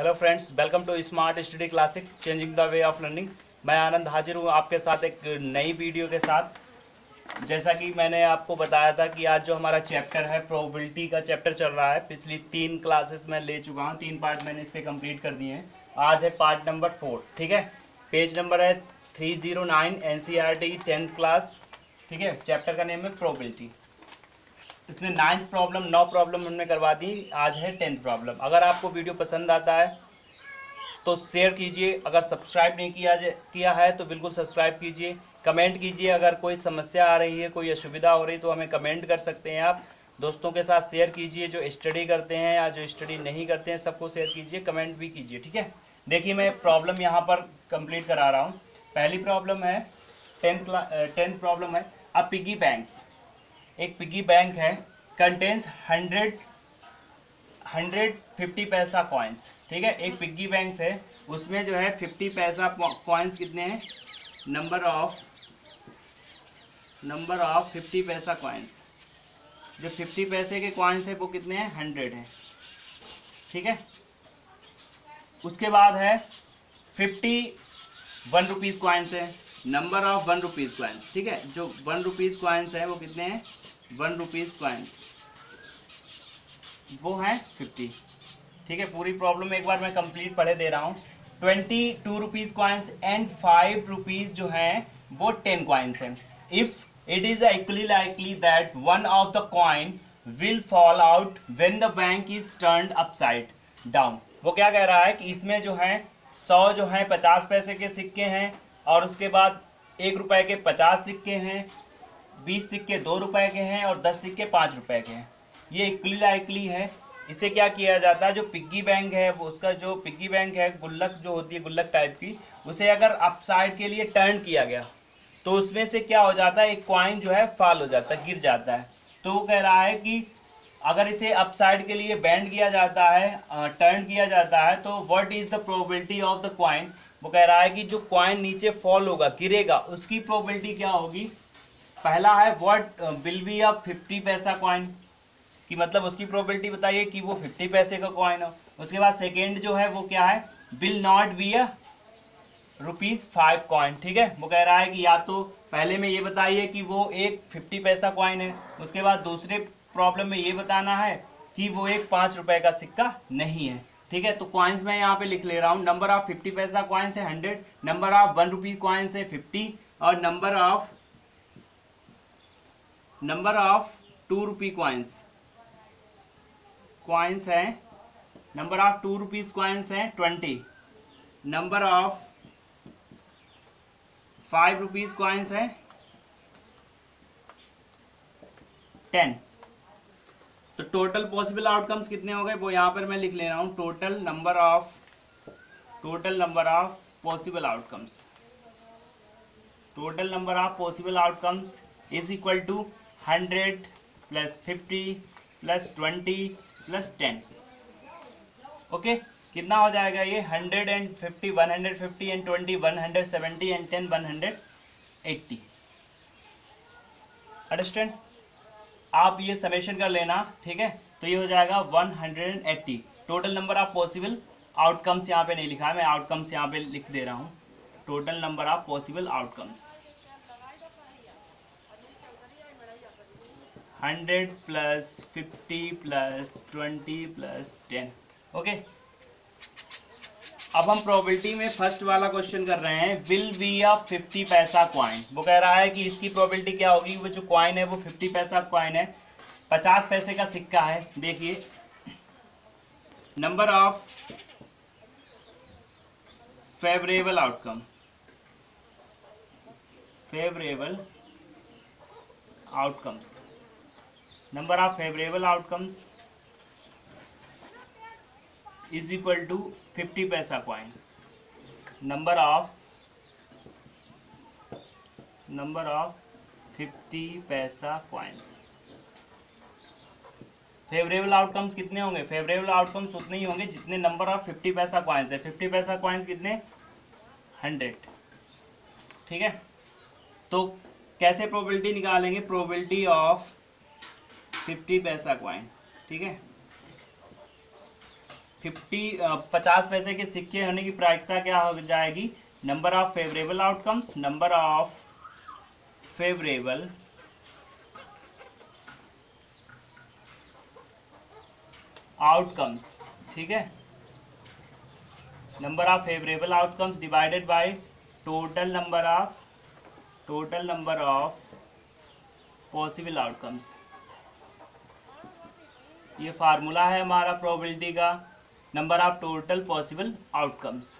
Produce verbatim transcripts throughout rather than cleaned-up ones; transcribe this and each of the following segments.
Hello friends, welcome to smart study classic changing the way of learning. मैं आनंद हाजिर हूँ आपके साथ एक नई वीडियो के साथ। जैसा कि मैंने आपको बताया था कि आज जो हमारा चैप्टर है प्रोबेबिलिटी का चैप्टर चल रहा है। पिछली तीन क्लासेस में ले चुका हूँ, तीन पार्ट मैंने इसके कंप्लीट कर दिए हैं। आज है पार्ट नंबर फोर। ठीक है, पेज नंबर है three zero nine, N C E R T tenth class. ठीक है, चैप्टर का नेम है प्रोबेबिलिटी। इसमें नाइन्थ प्रॉब्लम, नौ प्रॉब्लम हमने करवा दी, आज है टेंथ प्रॉब्लम। अगर आपको वीडियो पसंद आता है तो शेयर कीजिए, अगर सब्सक्राइब नहीं किया किया है तो बिल्कुल सब्सक्राइब कीजिए। कमेंट कीजिए, अगर कोई समस्या आ रही है, कोई असुविधा हो रही है तो हमें कमेंट कर सकते हैं आप। दोस्तों के साथ शेयर कीजिए, जो स्टडी करते हैं या जो स्टडी नहीं करते हैं सबको शेयर कीजिए, कमेंट भी कीजिए। ठीक है, देखिए मैं प्रॉब्लम यहाँ पर कंप्लीट करा रहा हूँ। पहली प्रॉब्लम है टेंथ टेंथ प्रॉब्लम है। अब पिगी बैंक्स, एक पिगी बैंक है, contains hundred hundred fifty paisa coins. ठीक है, एक पिग्गी बैंक है, उसमें जो है फिफ्टी पैसा कॉइन्स कितने हैं, number of number of fifty paisa coins. जो फिफ्टी पैसे के कॉइन्स है वो कितने हैं, हंड्रेड है। ठीक है, उसके बाद है फिफ्टी वन रुपीज़ कॉइन्स है, number of one rupees coins. ठीक है, जो वन रुपीज़ कॉइन्स है वो कितने हैं, वन रुपीज़ कॉइन्स वो है फिफ्टी। ठीक है, पूरी प्रॉब्लम एक बार मैं कंप्लीट पढ़े दे रहा हूँ। Twenty two rupees coins and five rupees जो हैं वो टेन कॉइन्स हैं। If it is equally likely that one of the coin will fall out when the bank is turned upside down. वो क्या कह रहा है कि इसमें जो है सौ जो है पचास पैसे के सिक्के हैं, और उसके बाद एक रुपए के पचास सिक्के हैं, बीस सिक्के दो रुपए के हैं और दस सिक्के पाँच रुपए के हैं। ये इक्वली लाइकली है। इसे क्या किया जाता है, जो पिग्गी बैंक है वो उसका जो पिग्गी बैंक है, गुल्लक जो होती है गुल्लक टाइप की, उसे अगर अपसाइड के लिए टर्न किया गया तो उसमें से क्या हो जाता है, एक कॉइन जो है फॉल हो जाता है, गिर जाता है। तो वो कह रहा है कि अगर इसे अपसाइड के लिए बेंड किया जाता है, टर्न किया जाता है, तो what is the probability of the coin. वो कह रहा है कि जो कॉइन नीचे फॉल होगा, गिरेगा, उसकी प्रोबेबिलिटी क्या होगी। पहला है what will be a fifty paisa coin, कि मतलब उसकी प्रोबेबिलिटी बताइए कि वो फिफ्टी पैसे का कॉइन हो। उसके बाद सेकेंड जो है वो क्या है, will not be a rupees five coin. ठीक है, वो कह रहा है कि या तो पहले में ये बताइए कि वो एक फिफ्टी पैसा कॉइन है, उसके बाद दूसरे प्रॉब्लम में ये बताना है कि वो एक पाँच रुपए का सिक्का नहीं है। ठीक है, तो कॉइन्स मैं यहाँ पे लिख ले रहा हूँ। Number of fifty paisa coins है hundred, number of one rupees coins है फिफ्टी, और number of number of two rupee coins coins है, number of two rupees coins है twenty, number of five rupees coins है टेन। तो total possible outcomes कितने हो गए वो यहाँ पर मैं लिख ले रहा हूँ। Total number of total number of possible outcomes total number of possible outcomes is equal to hundred plus fifty plus twenty plus ten. Okay, कितना हो जाएगा ये, hundred and fifty, one hundred fifty and twenty, one hundred seventy and ten, one hundred eighty. Understand, आप ये summation कर लेना। ठीक है, तो ये हो जाएगा one hundred eighty. Total number of possible outcomes यहाँ पे नहीं लिखा है, मैं आउटकम्स यहाँ पे लिख दे रहा हूँ। Total number of possible outcomes hundred plus fifty plus twenty plus ten. Okay, अब हम प्रोबेबिलिटी में फर्स्ट वाला क्वेश्चन कर रहे हैं, will be a fifty paisa coin. वो कह रहा है कि इसकी प्रोबेबिलिटी क्या होगी, वो जो कॉइन है वो फिफ्टी पैसा कॉइन है, पचास पैसे का सिक्का है। देखिए, number of favourable outcome favourable outcomes number of favourable outcomes is equal to fifty paisa coin, number of number of fifty paisa coins. Favourable outcomes कितने होंगे, फेवरेबल आउटकम्स उतने ही होंगे जितने number of fifty paisa coins है। फिफ्टी पैसा कॉइन्स कितने, hundred. ठीक है, तो कैसे प्रोबेबिलिटी निकालेंगे, probability of fifty paisa coin. ठीक है, फिफ्टी पचास पैसे के सिक्के होने की प्रायिकता क्या हो जाएगी, number of favourable outcomes, number of favourable outcomes, ठीक है, number of favourable outcomes divided by total number of total number of possible outcomes. ये फार्मूला है हमारा प्रोबेबिलिटी का, number of total possible outcomes.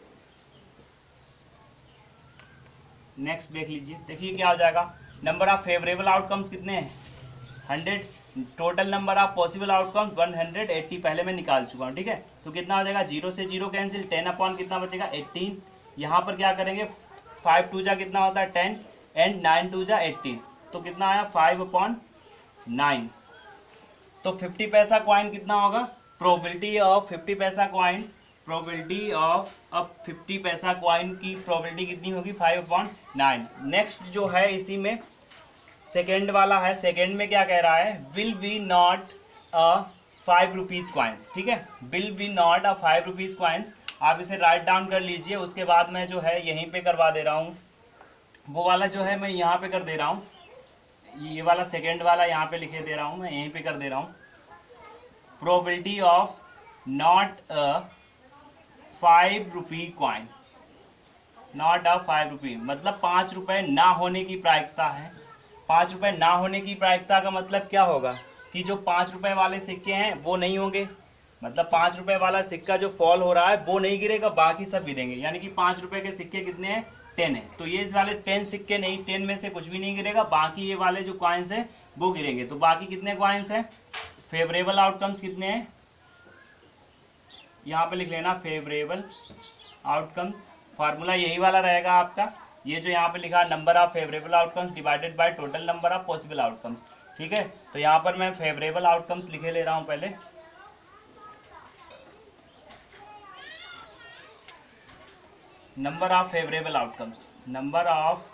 Next देख लीजिए, देखिए क्या हो जाएगा, नंबर ऑफ फेवरेबल आउटकम्स कितने हैं, hundred, total number of possible outcomes one hundred eighty, पहले मैं निकाल चुका हूँ, ठीक है। तो कितना हो जाएगा, जीरो से जीरो कैंसिल, टेन अपॉन कितना बचेगा एटीन, यहाँ पर क्या करेंगे, फाइव टू जा कितना होता है टेन, एंड नाइन टू जा एटीन, तो कितना आया फाइव अपॉन नाइन। तो फिफ्टी पैसा कॉइन कितना होगा, probability of fifty paisa coin, probability of अब फिफ्टी पैसा कॉइन की प्रोबेबिलिटी कितनी होगी, फाइव अपॉन नाइन। नेक्स्ट जो है इसी में सेकेंड वाला है, सेकेंड में क्या कह रहा है, will be not a five rupees coins, ठीक है, will be not a five rupees coins. आप इसे राइट डाउन कर लीजिए, उसके बाद मैं जो है यहीं पे करवा दे रहा हूँ, वो वाला जो है मैं यहाँ पे कर दे रहा हूँ, ये वाला सेकेंड वाला यहाँ पे लिखे दे रहा हूँ, मैं यहीं पे कर दे रहा हूँ, probability of not a five rupee coin, not a five rupee मतलब पाँच रुपए ना होने की प्रायिकता है। पाँच रुपए ना होने की प्रायिकता का मतलब क्या होगा कि जो पाँच रुपए वाले सिक्के हैं वो नहीं होंगे, मतलब पाँच रुपए वाला सिक्का जो फॉल हो रहा है वो नहीं गिरेगा, बाकी सब गिरेंगे, यानी कि पाँच रुपए के सिक्के कितने हैं, टेन है, तो ये इस वाले टेन सिक्के नहीं, टेन में से कुछ भी नहीं गिरेगा, बाकी ये वाले जो कॉइन्स हैं वो गिरेंगे। तो बाकी कितने कॉइन्स हैं, फेवरेबल आउटकम्स कितने हैं, यहाँ पे लिख लेना फेवरेबल आउटकम्स, फार्मूला यही वाला रहेगा आपका, ये जो यहाँ पे लिखा है number of favourable outcomes divided by total number of possible outcomes, ठीक है। तो यहाँ पर मैं फेवरेबल आउटकम्स लिखे ले रहा हूँ पहले, number of favourable outcomes, number of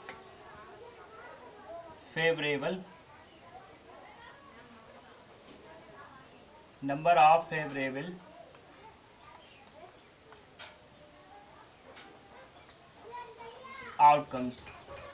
favourable number of favourable outcomes,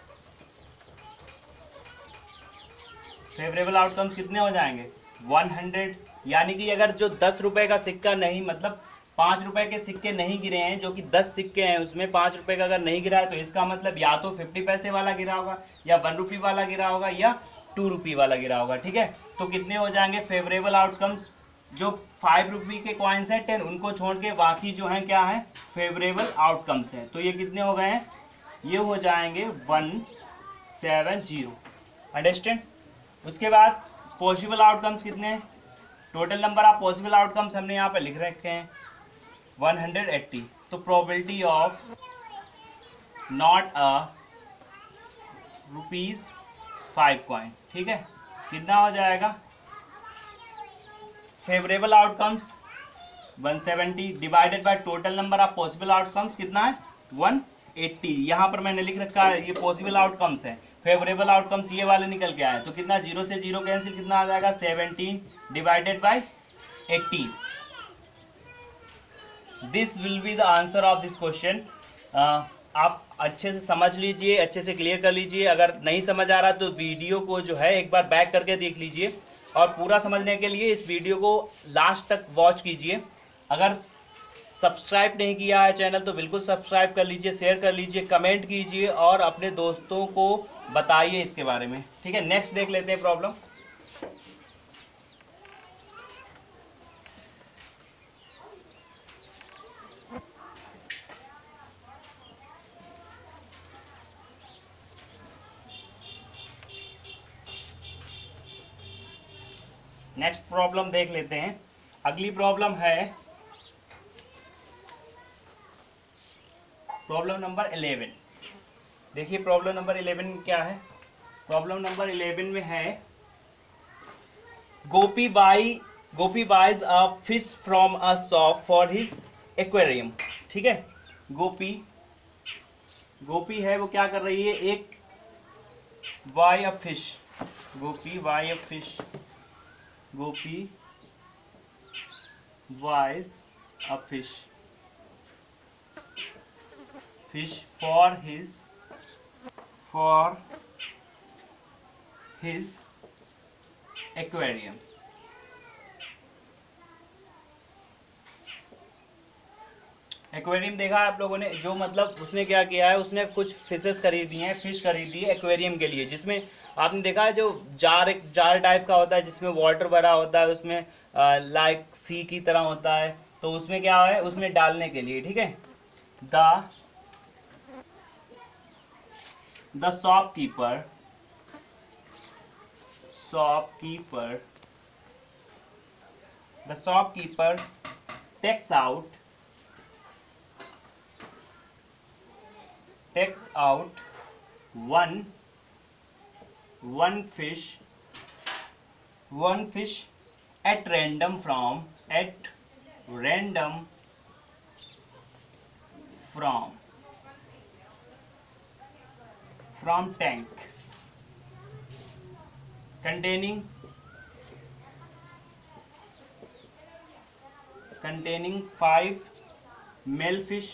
favourable outcomes कितने हो जाएंगे हंड्रेड, यानी कि अगर जो दस रुपए का सिक्का नहीं, मतलब पाँच रुपए के सिक्के नहीं गिरे हैं, जो कि दस सिक्के हैं उसमें पाँच रुपए का अगर नहीं गिरा है, तो इसका मतलब या तो फिफ्टी पैसे वाला गिरा होगा, या वन रुपी वाला गिरा होगा, या टू रुपी वाला गिरा होगा, ठीक है। तो कितने हो जाएंगे फेवरेबल आउटकम्स, जो फाइव रुपी के कॉइन्स हैं टेन, उनको छोड़ के बाकी जो है क्या है फेवरेबल आउटकम्स हैं, तो ये कितने हो गए हैं, ये हो जाएंगे वन सेवन जीरो, अंडरस्टैंड। उसके बाद पॉसिबल आउटकम्स कितने हैं, total number of possible outcomes हमने यहाँ पे लिख रखे हैं वन हंड्रेड एट्टी, तो probability of not a rupees five coin, ठीक है, कितना हो जाएगा, favourable outcomes one seventy divided by total number of possible outcomes कितना है वन एट्टी, यहाँ पर मैंने लिख रखा है ये पॉसिबल आउटकम्स है, फेवरेबल आउटकम्स ये वाले निकल के आए, तो कितना जीरो से जीरो कैंसिल, कितना आ जाएगा seventeen divided by eighteen, this will be the answer of this question. आप अच्छे से समझ लीजिए, अच्छे से क्लियर कर लीजिए, अगर नहीं समझ आ रहा तो वीडियो को जो है एक बार बैक करके देख लीजिए, और पूरा समझने के लिए इस वीडियो को लास्ट तक वॉच कीजिए। अगर सब्सक्राइब नहीं किया है चैनल तो बिल्कुल सब्सक्राइब कर लीजिए, शेयर कर लीजिए, कमेंट कीजिए और अपने दोस्तों को बताइए इसके बारे में, ठीक है। नेक्स्ट देख लेते हैं प्रॉब्लम, नेक्स्ट प्रॉब्लम देख लेते हैं। अगली प्रॉब्लम है प्रॉब्लम नंबर इलेवन। देखिए प्रॉब्लम नंबर इलेवन में क्या है, प्रॉब्लम नंबर इलेवन में है Gopi buy Gopi buys a fish from a shop for his aquarium, ठीक है। गोपी गोपी है वो क्या कर रही है, एक buy a fish, Gopi buy a fish, Gopi buys a fish fish for his for his aquarium. Aquarium देखा आप लोगों ने, जो मतलब उसने क्या किया है, उसने कुछ फिशेस खरीदी हैं, फिश खरीदी है एक्वेरियम के लिए, जिसमें आपने देखा है जो जार एक जार टाइप का होता है जिसमें वाटर भरा होता है, उसमें लाइक सी की तरह होता है, तो उसमें क्या है, उसमें डालने के लिए, ठीक है। The the shopkeeper shopkeeper the shopkeeper takes out takes out one one fish one fish at random from at random from from tank containing containing five male fish।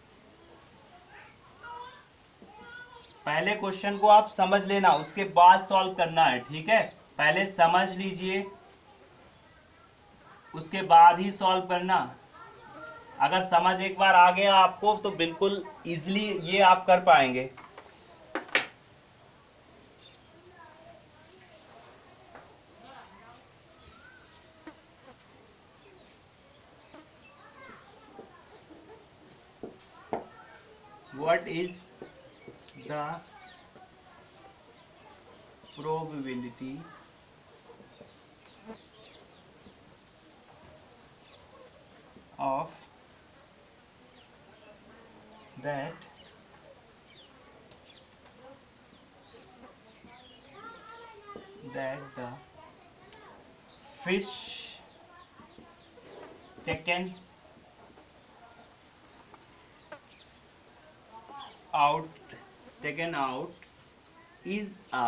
पहले क्वेश्चन को आप समझ लेना, उसके बाद सॉल्व करना है, ठीक है। पहले समझ लीजिए, उसके बाद ही सॉल्व करना। अगर समझ एक बार आ गया आपको तो बिल्कुल इजीली ये आप कर पाएंगे। What is the probability of that that the fish taken out taken out is a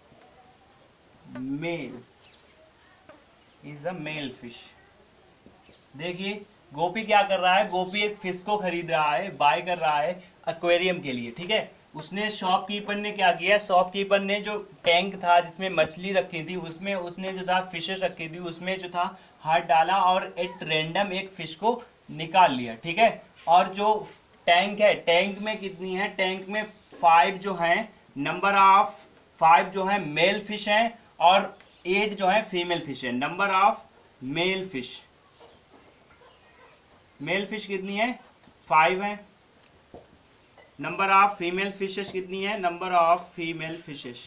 male is a male fish। देखिए गोपी क्या कर रहा है, गोपी एक फिश को खरीद रहा है, बाय कर रहा है एक्वेरियम के लिए, ठीक है। उसने शॉपकीपर ने क्या किया, शॉपकीपर ने जो टैंक था जिसमें मछली रखी थी, उसमें उसने जो था फिशेस रखी थी, उसमें जो था हाथ डाला और एट रैंडम एक फिश को निकाल लिया, ठीक है। और जो टैंक है, टैंक में कितनी है, टैंक में फाइव जो है, नंबर ऑफ फाइव जो है मेल फिश हैं और एट जो है फीमेल फिश है। Number of male fish male fish कितनी है, फाइव है। नंबर ऑफ फीमेल फिशेस कितनी है, number of female fishes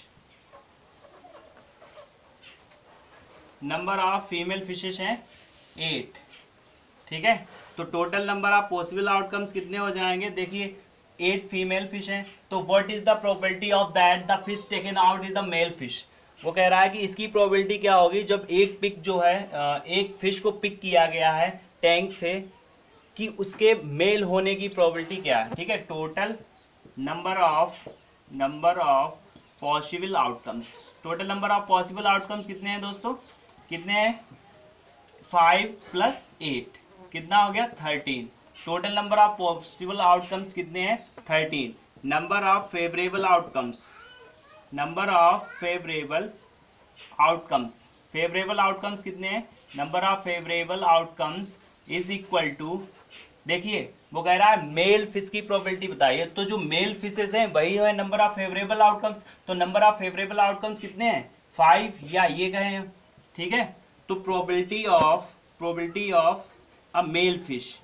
number of female fishes हैं एट, ठीक है। तो total number of possible outcomes कितने हो जाएंगे, देखिए एट फीमेल फिश हैं, तो what is the probability of that the fish taken out is the male fish. वो कह रहा है कि इसकी प्रोबेबिलिटी क्या होगी, जब एक पिक जो है, एक फिश को पिक किया गया है टैंक से, कि उसके मेल होने की प्रोबेबिलिटी क्या है, ठीक है। Total number of number of possible outcomes total number of possible outcomes कितने हैं दोस्तों, कितने हैं, फाइव प्लस एट कितना हो गया, thirteen. Total number of possible outcomes कितने हैं, thirteen. Number of favourable outcomes number of favourable outcomes favourable outcomes कितने हैं, number of favourable outcomes is equal to, देखिए वो कह रहा है मेल फिश की प्रोबेबिलिटी बताइए, तो जो मेल फिशेस हैं वही है नंबर ऑफ फेवरेबल आउटकम्स। तो नंबर ऑफ फेवरेबल आउटकम्स कितने हैं, फाइव, या ये कहे हैं, ठीक है। तो probability of probability of a male fish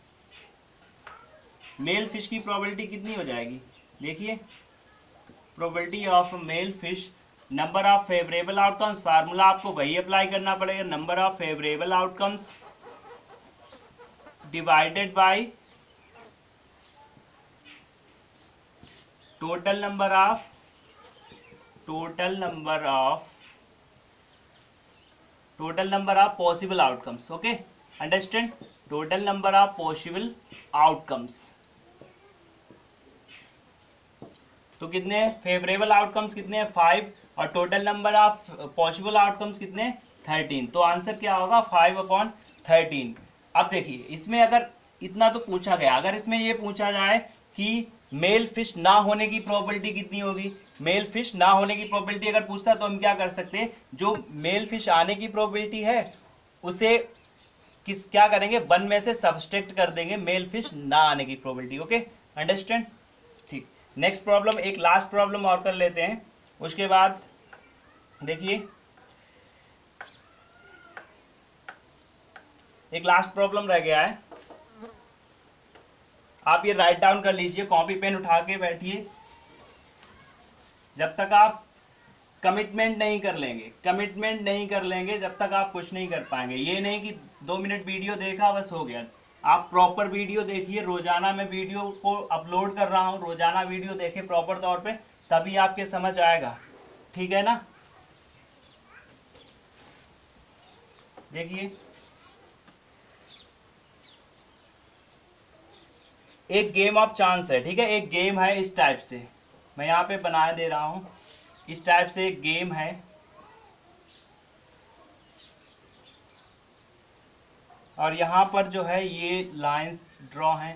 male fish की प्रोबेबिलिटी कितनी हो जाएगी, देखिए probability of male fish, number of favourable outcomes, formula आपको वही अप्लाई करना पड़ेगा, number of favourable outcomes divided by total number of total number of total number of possible outcomes. Okay, understand, total number of possible outcomes. तो कितने favourable outcomes कितने हैं, five, और total number of possible outcomes कितने, thirteen. तो answer क्या होगा, five upon thirteen. अब देखिए इसमें अगर इतना तो पूछा गया। अगर इसमें ये पूछा जाए कि मेल फिश ना होने की प्रोबेबिलिटी कितनी होगी, मेल फिश ना होने की प्रोबेबिलिटी अगर पूछता तो हम क्या कर सकते हैं, जो मेल फिश आने की प्रोबेबिलिटी है उसे किस क्या करेंगे, वन में से सब्सट्रैक्ट कर देंगे मेल फिश ना आने की प्रोबेबिलिटी। Okay, understand? ठीक, नेक्स्ट प्रॉब्लम, एक लास्ट प्रॉब्लम और कर लेते हैं, उसके बाद देखिए एक लास्ट प्रॉब्लम रह गया है। आप ये राइट डाउन कर लीजिए, कॉपी पेन उठा के बैठिए। जब तक आप कमिटमेंट नहीं कर लेंगे, कमिटमेंट नहीं कर लेंगे जब तक आप कुछ नहीं कर पाएंगे। ये नहीं कि दो मिनट वीडियो देखा बस हो गया। आप प्रॉपर वीडियो देखिए, रोजाना मैं वीडियो को अपलोड कर रहा हूँ, रोजाना वीडियो देखें प्रॉपर तौर पे, तभी आपके समझ आएगा। ठीक है ना? देखिए एक गेम ऑफ चांस है, ठीक है, एक गेम है इस टाइप से, मैं यहाँ पे बना दे रहा हूँ, इस टाइप से एक गेम है। और यहाँ पर जो है ये लाइंस ड्रॉ हैं,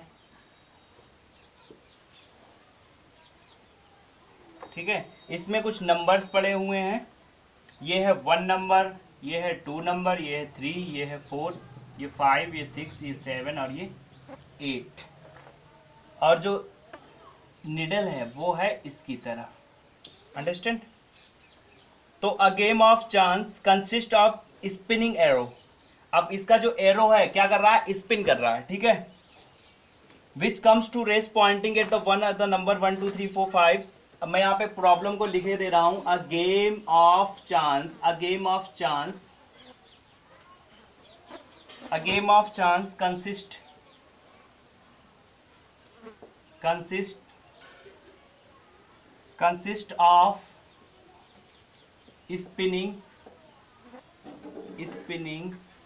ठीक है। इसमें कुछ नंबर्स पड़े हुए हैं, ये है वन नंबर, ये है टू नंबर, ये है थ्री, ये है फोर, ये फाइव, ये सिक्स, ये सेवन और ये एट। और जो निडल है वो है इसकी तरह, अंडरस्टैंड? तो a game of chance consist of spinning arrow. अब इसका जो एरो है क्या कर रहा है, स्पिन कर रहा है, ठीक है। Which comes to rest pointing at the one the number one two three four five. अब मैं यहाँ पे प्रॉब्लम को लिखे दे रहा हूं, a game of chance, a game of chance, a game of chance consist consist consist of spinning spinning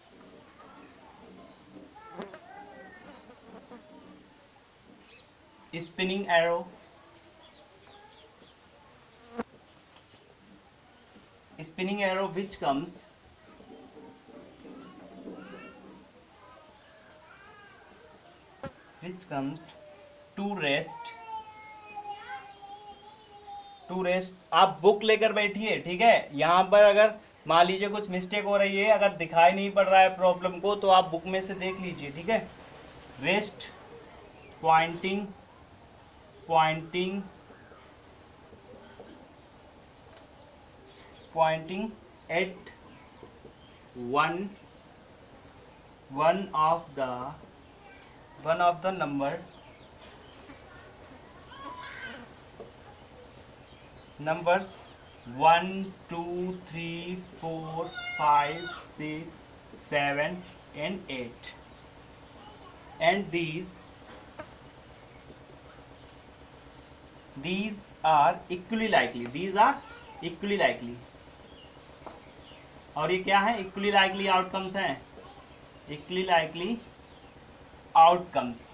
spinning arrow spinning arrow which comes which comes to rest to rest. आप book लेकर बैठिए, ठीक है। यहाँ पर अगर मान लीजिए कुछ मिस्टेक हो रही है, अगर दिखाई नहीं पड़ रहा है प्रॉब्लम को, तो आप बुक में से देख लीजिए, ठीक है। Rest pointing pointing pointing at one one of the one of the number numbers one two three four five six seven and eight, and these these are equally likely these are equally likely और ये क्या है, equally likely outcomes हैं, equally likely outcomes।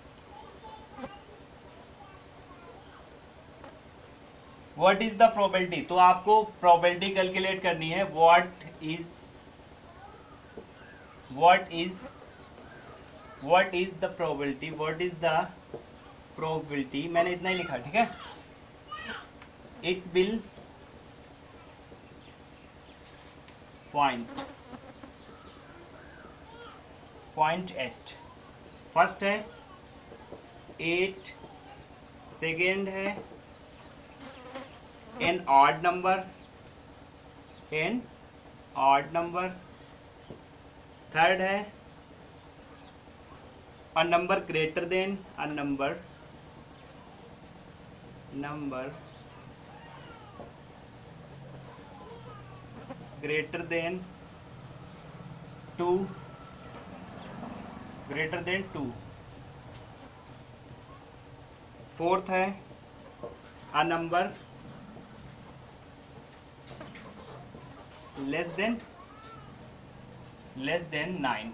What is the probability, तो आपको probability calculate करनी है। What is what is what is the probability what is the probability मैंने इतना ही लिखा, ठीक है। It will point point at, first है एट, सेकेंड है an odd number an odd number, third है a number greater than a number number greater than two greater than two, fourth है a number less than less than nine,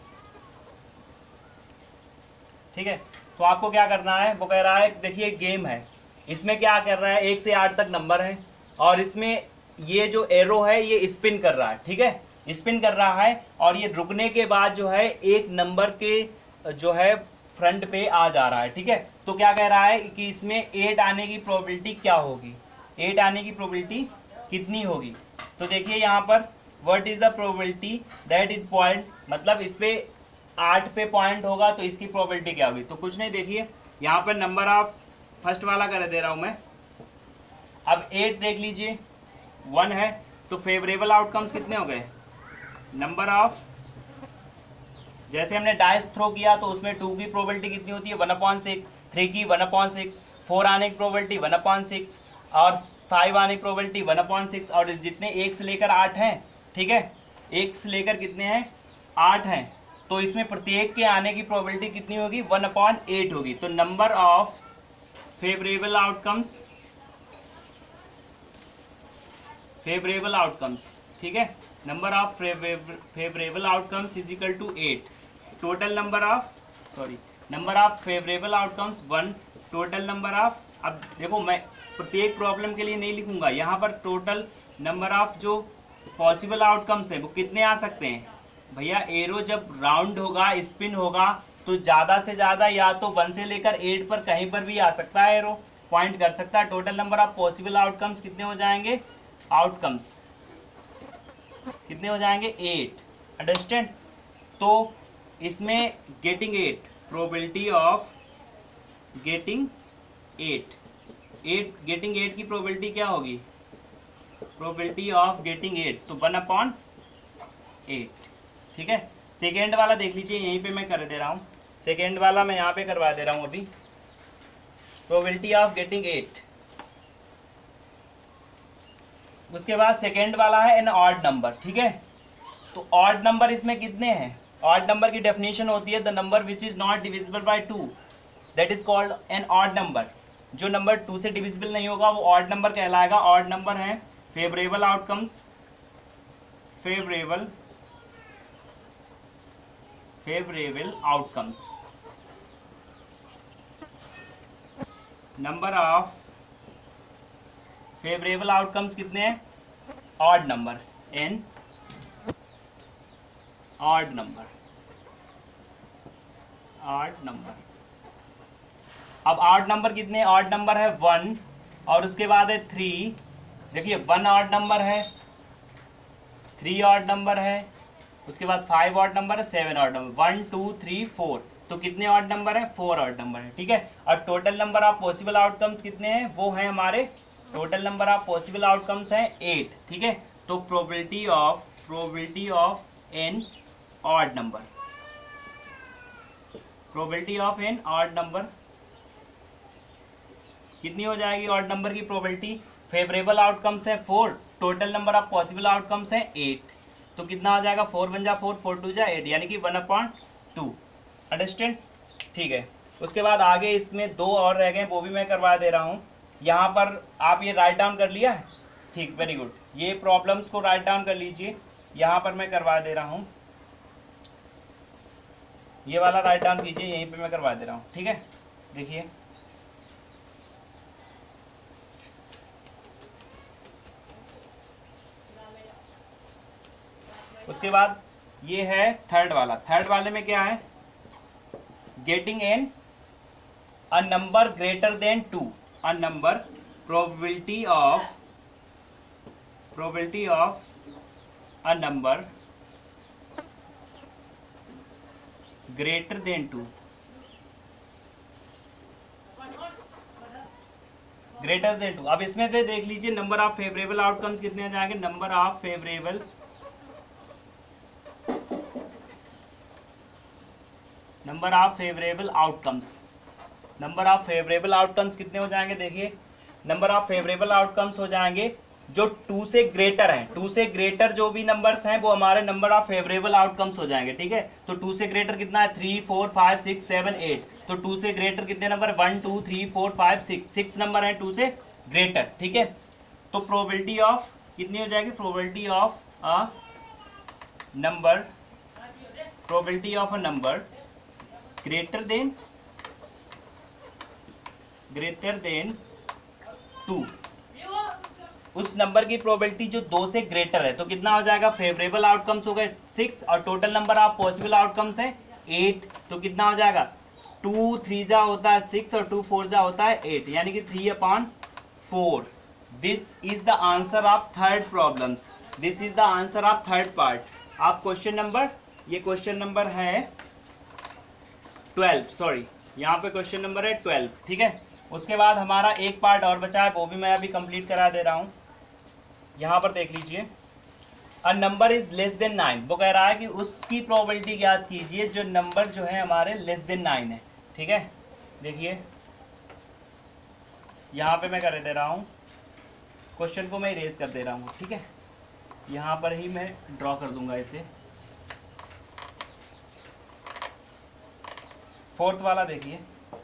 ठीक है। तो आपको क्या करना है, वो कह रहा है देखिए गेम है, इसमें क्या कर रहा है, एक से आठ तक नंबर है और इसमें ये जो एरो है ये स्पिन कर रहा है, ठीक है, स्पिन कर रहा है। और ये रुकने के बाद जो है एक नंबर के जो है फ्रंट पे आ जा रहा है, ठीक है। तो क्या कह रहा है कि इसमें एट आने की प्रोबेबिलिटी क्या होगी, एट आने की प्रोबेबिलिटी कितनी होगी। तो देखिए यहाँ पर what is the probability that it point, मतलब इस पे आठ पे पॉइंट होगा तो इसकी प्रोबेबिलिटी क्या होगी। तो कुछ नहीं, देखिए यहाँ पर नंबर ऑफ, फर्स्ट वाला कर दे रहा हूँ मैं। अब एट देख लीजिए, वन है तो फेवरेबल आउटकम्स कितने हो गए, नंबर ऑफ, जैसे हमने डाइस थ्रो किया तो उसमें टू की प्रोबेबिलिटी कितनी होती है, वन अपॉन सिक्स, थ्री की वन अपॉन सिक्स, फोर आने की प्रोबेबिलिटी वन अपॉन सिक्स, और फाइव आने की प्रोबेबिलिटी वन अपॉन सिक्स, और जितने एक से लेकर आठ हैं, ठीक है, एक से लेकर कितने हैं, आठ हैं, तो इसमें प्रत्येक के आने की प्रोबेबिलिटी कितनी होगी, वन अपॉन एट होगी। तो number of favourable outcomes, favourable outcomes, ठीक है, number of favourable outcomes is equal to eight, total number of, sorry number of favourable outcomes one, total number of, अब देखो मैं प्रत्येक प्रॉब्लम के लिए नहीं लिखूंगा, यहाँ पर टोटल नंबर ऑफ जो पॉसिबल आउटकम्स है वो कितने आ सकते हैं भैया। एरो जब राउंड होगा, स्पिन होगा, तो ज़्यादा से ज़्यादा या तो वन से लेकर एट पर कहीं पर भी आ सकता है, एरो पॉइंट कर सकता है। Total number of possible outcomes कितने हो जाएंगे, आउटकम्स कितने हो जाएंगे, एट, अंडरस्टैंड। तो इसमें getting eight, probability of getting eight, eight getting eight की प्रोबेबिलिटी क्या होगी, प्रोबेबिलिटी ऑफ गेटिंग एट, तो वन अपॉन एट, ठीक है। सेकेंड वाला देख लीजिए, यहीं पे मैं कर दे रहा हूँ, सेकेंड वाला मैं यहाँ पे करवा दे रहा हूँ अभी, प्रोबेबिलिटी ऑफ गेटिंग एट। उसके बाद सेकेंड वाला है एन ऑड नंबर, ठीक है। तो ऑड नंबर इसमें कितने हैं, ऑड नंबर की डेफिनेशन होती है the number which is not divisible by two, that is called an odd number. जो नंबर टू से डिविजिबल नहीं होगा वो ऑड नंबर कहलाएगा। ऑड नंबर है favourable outcomes, favourable favourable outcomes, number of favourable outcomes कितने हैं, odd number, an odd number, odd number. अब ऑड नंबर कितने, ऑड नंबर है वन, और उसके बाद है थ्री, देखिए वन ऑड नंबर है, थ्री ऑड नंबर है, उसके बाद फाइव ऑड नंबर है, seven odd number, one two three four, तो कितने ऑड नंबर है, फोर ऑड नंबर है, ठीक है। और total number of possible outcomes कितने हैं, वो है हमारे, total number of possible outcomes हैं एट, ठीक है। तो probability of probability of an odd number, probability of an odd number कितनी हो जाएगी, ऑड नंबर की प्रोबेबिलिटी, फेवरेबल आउटकम्स है four, total number of possible outcomes है एट, तो कितना हो जाएगा, फोर वन जा फोर, फोर टू जा एट, यानी कि वन अपॉन टू, अंडरस्टैंड, ठीक है। उसके बाद आगे इसमें दो और रह गए, वो भी मैं करवा दे रहा हूँ। यहाँ पर आप ये राइट डाउन कर लिया है, ठीक, वेरी गुड। ये प्रॉब्लम्स को राइट डाउन कर लीजिए, यहाँ पर मैं करवा दे रहा हूँ, ये वाला राइट डाउन कीजिए, यहीं पे मैं करवा दे रहा हूँ, ठीक है। देखिए उसके बाद ये है थर्ड वाला, थर्ड वाले में क्या है, getting an a number greater than two, a number, probability of probability of a number greater than two, greater than two. अब इसमें से देख लीजिए नंबर ऑफ फेवरेबल आउटकम्स कितने आ जाएंगे, number of favourable number of favourable outcomes, number of favourable outcomes कितने हो जाएंगे, देखिए नंबर ऑफ फेवरेबल आउटकम्स हो जाएंगे जो टू से ग्रेटर हैं, टू से ग्रेटर जो भी नंबर्स हैं वो हमारे नंबर ऑफ फेवरेबल आउटकम्स हो जाएंगे, ठीक है। तो टू से ग्रेटर कितना है, three four five six seven eight, तो टू से ग्रेटर कितने number, one two three four five six, six number है टू से ग्रेटर, ठीक है। तो प्रोबेबिलिटी ऑफ कितनी हो जाएगी, probability of a number, probability of a number greater than greater than two, उस नंबर की प्रोबेबिलिटी जो दो से ग्रेटर है, तो कितना हो जाएगा, फेवरेबल आउटकम्स हो गए सिक्स, और total number of possible outcomes है एट, तो कितना हो जाएगा, टू थ्री जा होता है सिक्स और टू फोर जा होता है एट, यानी कि three upon four. This is the answer of third problems, this is the answer of third part. आप क्वेश्चन नंबर, ये क्वेश्चन नंबर है ट्वेल्व, सॉरी यहाँ पे क्वेश्चन नंबर है ट्वेल्व, ठीक है। उसके बाद हमारा एक पार्ट और बचा है, वो भी मैं अभी कंप्लीट करा दे रहा हूँ। यहाँ पर देख लीजिए, a number is less than nine, वो कह रहा है कि उसकी प्रोबेबिलिटी ज्ञात कीजिए जो नंबर जो है हमारे लेस देन नाइन है, ठीक है। देखिए यहाँ पे मैं कर दे रहा हूँ, क्वेश्चन को मैं इरेज कर दे रहा हूँ, ठीक है। यहाँ पर ही मैं ड्रॉ कर दूंगा इसे। फोर्थ वाला देखिए,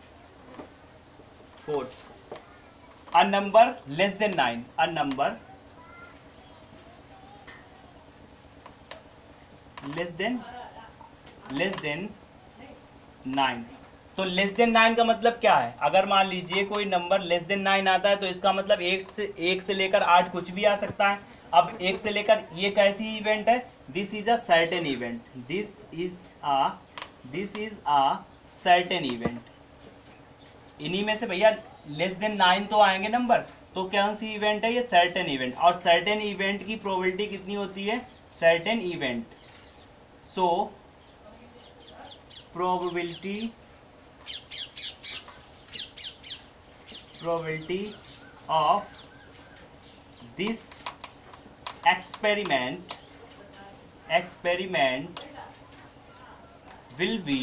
fourth, a number less than nine, a number less than less than nine. तो लेस देन नाइन का मतलब क्या है? अगर मान लीजिए कोई नंबर लेस देन नाइन आता है तो इसका मतलब एक से एक से लेकर आठ कुछ भी आ सकता है। अब एक से लेकर, ये कैसी इवेंट है? This is a certain event, this is a this is a certain event. इन्हीं में से भैया लेस देन नाइन तो आएंगे नंबर, तो कौन सी इवेंट है? ये सर्टेन इवेंट। और सर्टेन इवेंट की प्रोबेबिलिटी कितनी होती है? Certain event, so probability probability of this experiment experiment will be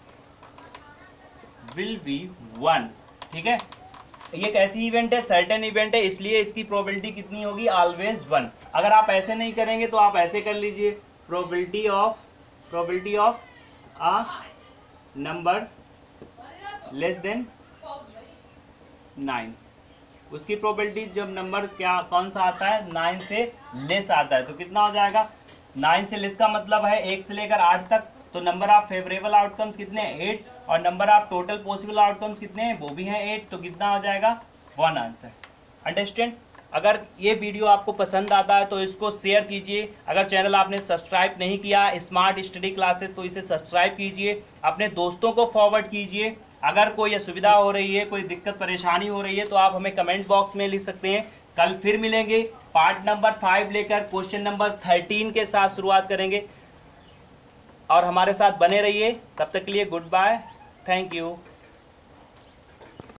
will be one, ठीक है। ये कैसी इवेंट है? सर्टेन इवेंट है, इसलिए इसकी प्रोबेबिलिटी कितनी होगी? Always one. अगर आप ऐसे नहीं करेंगे तो आप ऐसे कर लीजिए, probability of probability of a number less than nine. उसकी प्रोबेबिलिटी जब नंबर क्या कौन सा आता है? नाइन से लेस आता है, तो कितना हो जाएगा? नाइन से लेस का मतलब है एक से लेकर आठ तक, तो नंबर ऑफ फेवरेबल आउटकम्स कितने हैं? एट, और number of total possible outcomes कितने हैं? वो भी हैं एट, तो कितना हो जाएगा? One answer. अंडरस्टैंड? अगर ये वीडियो आपको पसंद आता है तो इसको शेयर कीजिए। अगर चैनल आपने सब्सक्राइब नहीं किया स्मार्ट स्टडी क्लासेस, तो इसे सब्सक्राइब कीजिए, अपने दोस्तों को फॉरवर्ड कीजिए। अगर कोई असुविधा हो रही है, कोई दिक्कत परेशानी हो रही है, तो आप हमें कमेंट बॉक्स में लिख सकते हैं। कल फिर मिलेंगे, पार्ट नंबर फाइव लेकर क्वेश्चन नंबर थर्टीन के साथ शुरुआत करेंगे, और हमारे साथ बने रहिए। तब तक के लिए गुड बाय, थैंक यू।